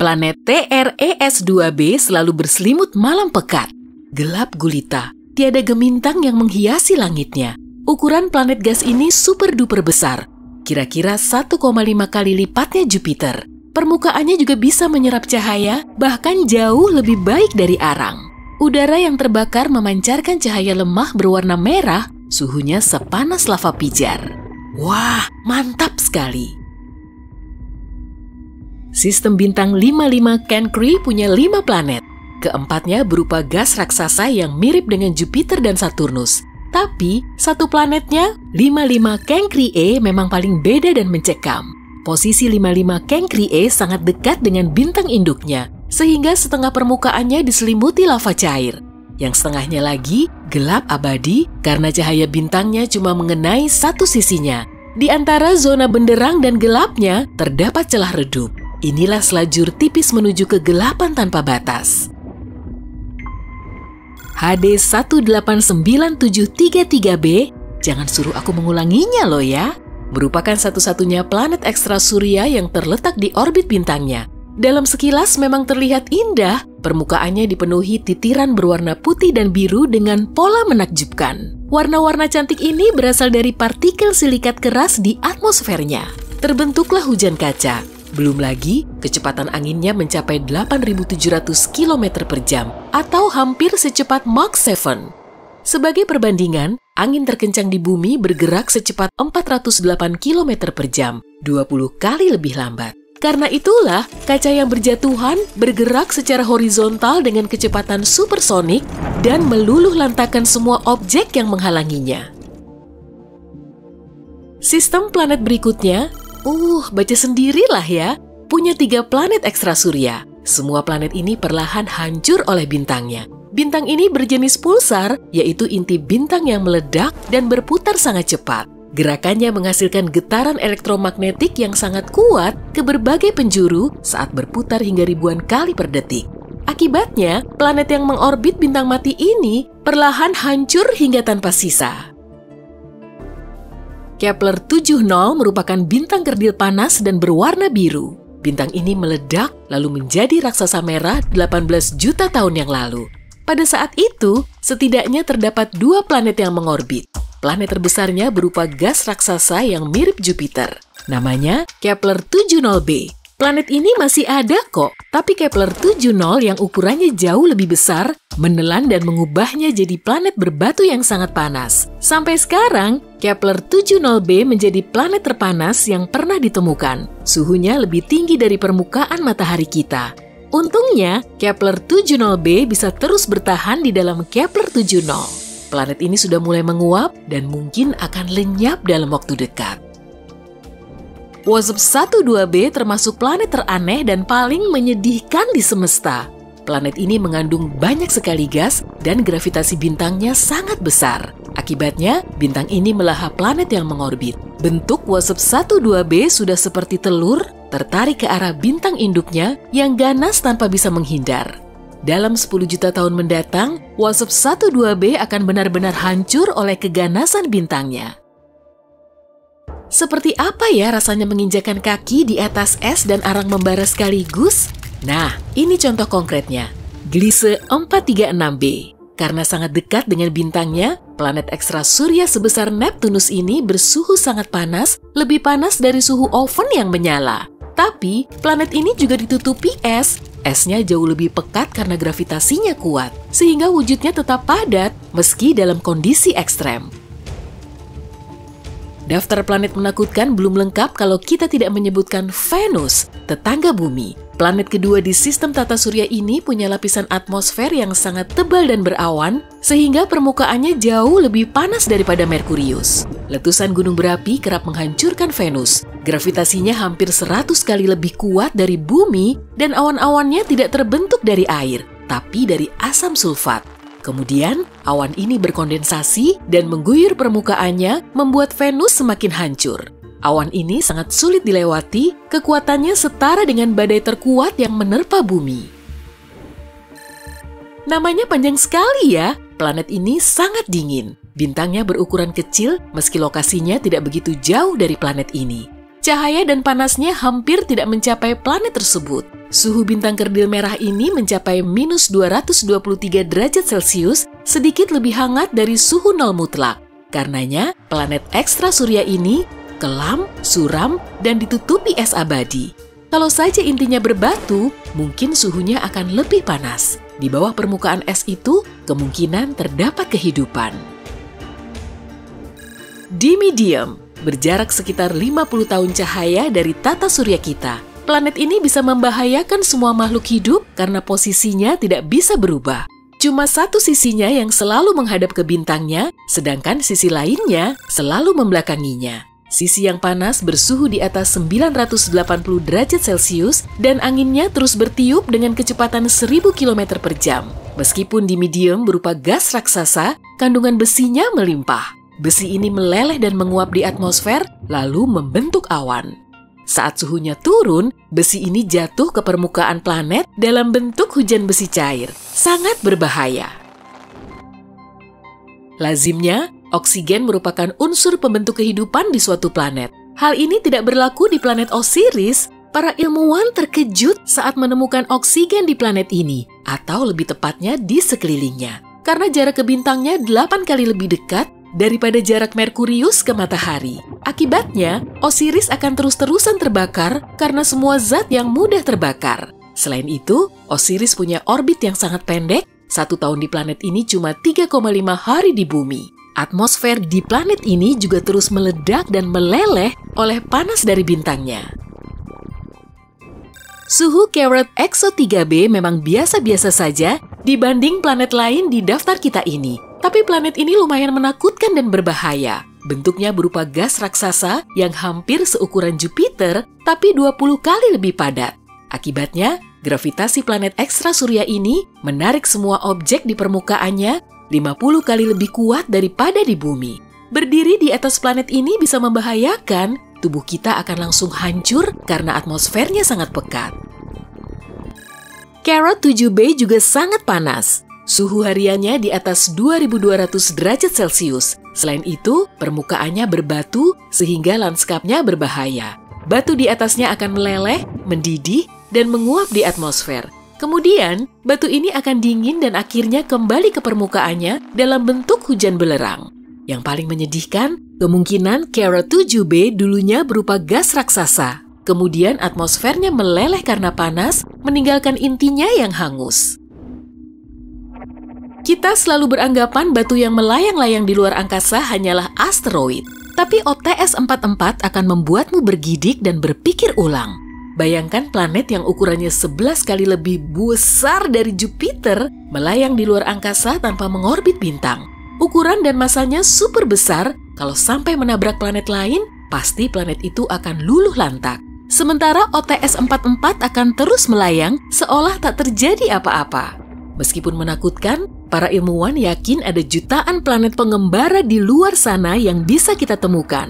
Planet TRES-2b selalu berselimut malam pekat. Gelap gulita, tiada gemintang yang menghiasi langitnya. Ukuran planet gas ini super duper besar, kira-kira 1,5 kali lipatnya Jupiter. Permukaannya juga bisa menyerap cahaya, bahkan jauh lebih baik dari arang. Udara yang terbakar memancarkan cahaya lemah berwarna merah, suhunya sepanas lava pijar. Wah, mantap sekali! Sistem bintang 55 Cancri punya 5 planet. Keempatnya berupa gas raksasa yang mirip dengan Jupiter dan Saturnus. Tapi, satu planetnya, 55 Cancri E, memang paling beda dan mencekam. Posisi 55 Cancri E sangat dekat dengan bintang induknya, sehingga setengah permukaannya diselimuti lava cair. Yang setengahnya lagi gelap abadi karena cahaya bintangnya cuma mengenai satu sisinya. Di antara zona benderang dan gelapnya terdapat celah redup. Inilah selajur tipis menuju kegelapan tanpa batas. HD 189733b, jangan suruh aku mengulanginya loh ya, merupakan satu-satunya planet ekstra surya yang terletak di orbit bintangnya. Dalam sekilas memang terlihat indah, permukaannya dipenuhi titiran berwarna putih dan biru dengan pola menakjubkan. Warna-warna cantik ini berasal dari partikel silikat keras di atmosfernya. Terbentuklah hujan kaca. Belum lagi, kecepatan anginnya mencapai 8.700 km per jam atau hampir secepat Mach 7. Sebagai perbandingan, angin terkencang di bumi bergerak secepat 408 km per jam, 20 kali lebih lambat. Karena itulah, kaca yang berjatuhan bergerak secara horizontal dengan kecepatan supersonik dan meluluh lantakan semua objek yang menghalanginya. Sistem planet berikutnya, baca sendirilah ya, punya 3 planet ekstra surya. Semua planet ini perlahan hancur oleh bintangnya. Bintang ini berjenis pulsar, yaitu inti bintang yang meledak dan berputar sangat cepat. Gerakannya menghasilkan getaran elektromagnetik yang sangat kuat ke berbagai penjuru saat berputar hingga ribuan kali per detik. Akibatnya, planet yang mengorbit bintang mati ini perlahan hancur hingga tanpa sisa. Kepler 70 merupakan bintang kerdil panas dan berwarna biru. Bintang ini meledak lalu menjadi raksasa merah 18 juta tahun yang lalu. Pada saat itu, setidaknya terdapat 2 planet yang mengorbit. Planet terbesarnya berupa gas raksasa yang mirip Jupiter. Namanya Kepler 70b. Planet ini masih ada kok, tapi Kepler 70 yang ukurannya jauh lebih besar, menelan dan mengubahnya jadi planet berbatu yang sangat panas. Sampai sekarang, Kepler 70b menjadi planet terpanas yang pernah ditemukan. Suhunya lebih tinggi dari permukaan matahari kita. Untungnya, Kepler 70b bisa terus bertahan di dalam Kepler 70. Planet ini sudah mulai menguap dan mungkin akan lenyap dalam waktu dekat. WASP-12b termasuk planet teraneh dan paling menyedihkan di semesta. Planet ini mengandung banyak sekali gas dan gravitasi bintangnya sangat besar. Akibatnya, bintang ini melahap planet yang mengorbit. Bentuk WASP-12b sudah seperti telur, tertarik ke arah bintang induknya yang ganas tanpa bisa menghindar. Dalam 10 juta tahun mendatang, WASP-12b akan benar-benar hancur oleh keganasan bintangnya. Seperti apa ya rasanya menginjakan kaki di atas es dan arang membara sekaligus? Nah, ini contoh konkretnya. Gliese 436b. Karena sangat dekat dengan bintangnya, planet ekstra surya sebesar Neptunus ini bersuhu sangat panas, lebih panas dari suhu oven yang menyala. Tapi, planet ini juga ditutupi es. Esnya jauh lebih pekat karena gravitasinya kuat, sehingga wujudnya tetap padat meski dalam kondisi ekstrem. Daftar planet menakutkan belum lengkap kalau kita tidak menyebutkan Venus, tetangga bumi. Planet kedua di sistem tata surya ini punya lapisan atmosfer yang sangat tebal dan berawan, sehingga permukaannya jauh lebih panas daripada Merkurius. Letusan gunung berapi kerap menghancurkan Venus. Gravitasinya hampir 100 kali lebih kuat dari bumi, dan awan-awannya tidak terbentuk dari air, tapi dari asam sulfat. Kemudian, awan ini berkondensasi dan mengguyur permukaannya, membuat Venus semakin hancur. Awan ini sangat sulit dilewati, kekuatannya setara dengan badai terkuat yang menerpa bumi. Namanya panjang sekali ya, planet ini sangat dingin. Bintangnya berukuran kecil meski lokasinya tidak begitu jauh dari planet ini. Cahaya dan panasnya hampir tidak mencapai planet tersebut. Suhu bintang kerdil merah ini mencapai minus 223 derajat Celcius, sedikit lebih hangat dari suhu nol mutlak. Karenanya, planet ekstra surya ini kelam, suram, dan ditutupi es abadi. Kalau saja intinya berbatu, mungkin suhunya akan lebih panas. Di bawah permukaan es itu, kemungkinan terdapat kehidupan. Dimidium berjarak sekitar 50 tahun cahaya dari tata surya kita. Planet ini bisa membahayakan semua makhluk hidup karena posisinya tidak bisa berubah. Cuma satu sisinya yang selalu menghadap ke bintangnya, sedangkan sisi lainnya selalu membelakanginya. Sisi yang panas bersuhu di atas 980 derajat Celcius dan anginnya terus bertiup dengan kecepatan 1000 km per jam. Meskipun dimidium berupa gas raksasa, kandungan besinya melimpah. Besi ini meleleh dan menguap di atmosfer, lalu membentuk awan. Saat suhunya turun, besi ini jatuh ke permukaan planet dalam bentuk hujan besi cair. Sangat berbahaya. Lazimnya, oksigen merupakan unsur pembentuk kehidupan di suatu planet. Hal ini tidak berlaku di planet Osiris. Para ilmuwan terkejut saat menemukan oksigen di planet ini, atau lebih tepatnya di sekelilingnya. Karena jarak ke bintangnya 8 kali lebih dekat daripada jarak Merkurius ke matahari. Akibatnya, Osiris akan terus-terusan terbakar karena semua zat yang mudah terbakar. Selain itu, Osiris punya orbit yang sangat pendek. 1 tahun di planet ini cuma 3,5 hari di bumi. Atmosfer di planet ini juga terus meledak dan meleleh oleh panas dari bintangnya. Suhu Carrot Exo 3b memang biasa-biasa saja dibanding planet lain di daftar kita ini. Tapi planet ini lumayan menakutkan dan berbahaya. Bentuknya berupa gas raksasa yang hampir seukuran Jupiter, tapi 20 kali lebih padat. Akibatnya, gravitasi planet ekstra surya ini menarik semua objek di permukaannya 50 kali lebih kuat daripada di bumi. Berdiri di atas planet ini bisa membahayakan, tubuh kita akan langsung hancur karena atmosfernya sangat pekat. Carrot 7b juga sangat panas. Suhu hariannya di atas 2200 derajat Celcius. Selain itu, permukaannya berbatu sehingga lanskapnya berbahaya. Batu di atasnya akan meleleh, mendidih, dan menguap di atmosfer. Kemudian, batu ini akan dingin dan akhirnya kembali ke permukaannya dalam bentuk hujan belerang. Yang paling menyedihkan, kemungkinan Carrot 7b dulunya berupa gas raksasa. Kemudian atmosfernya meleleh karena panas, meninggalkan intinya yang hangus. Kita selalu beranggapan batu yang melayang-layang di luar angkasa hanyalah asteroid. Tapi OTS-44 akan membuatmu bergidik dan berpikir ulang. Bayangkan planet yang ukurannya 11 kali lebih besar dari Jupiter melayang di luar angkasa tanpa mengorbit bintang. Ukuran dan masanya super besar, kalau sampai menabrak planet lain, pasti planet itu akan luluh lantak. Sementara OTS-44 akan terus melayang seolah tak terjadi apa-apa. Meskipun menakutkan, para ilmuwan yakin ada jutaan planet pengembara di luar sana yang bisa kita temukan.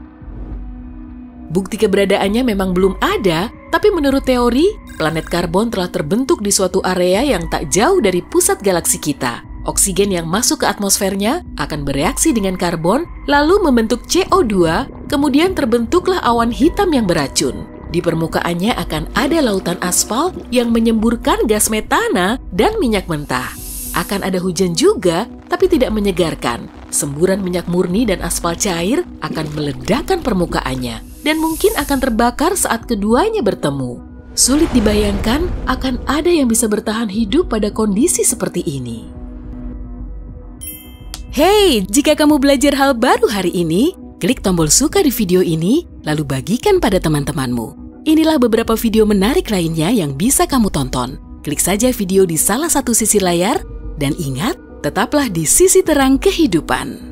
Bukti keberadaannya memang belum ada, tapi menurut teori, planet karbon telah terbentuk di suatu area yang tak jauh dari pusat galaksi kita. Oksigen yang masuk ke atmosfernya akan bereaksi dengan karbon, lalu membentuk CO2, kemudian terbentuklah awan hitam yang beracun. Di permukaannya akan ada lautan aspal yang menyemburkan gas metana dan minyak mentah. Akan ada hujan juga, tapi tidak menyegarkan. Semburan minyak murni dan aspal cair akan meledakkan permukaannya dan mungkin akan terbakar saat keduanya bertemu. Sulit dibayangkan akan ada yang bisa bertahan hidup pada kondisi seperti ini. Hey, jika kamu belajar hal baru hari ini, klik tombol suka di video ini, lalu bagikan pada teman-temanmu. Inilah beberapa video menarik lainnya yang bisa kamu tonton. Klik saja video di salah satu sisi layar, dan ingat, tetaplah di sisi terang kehidupan.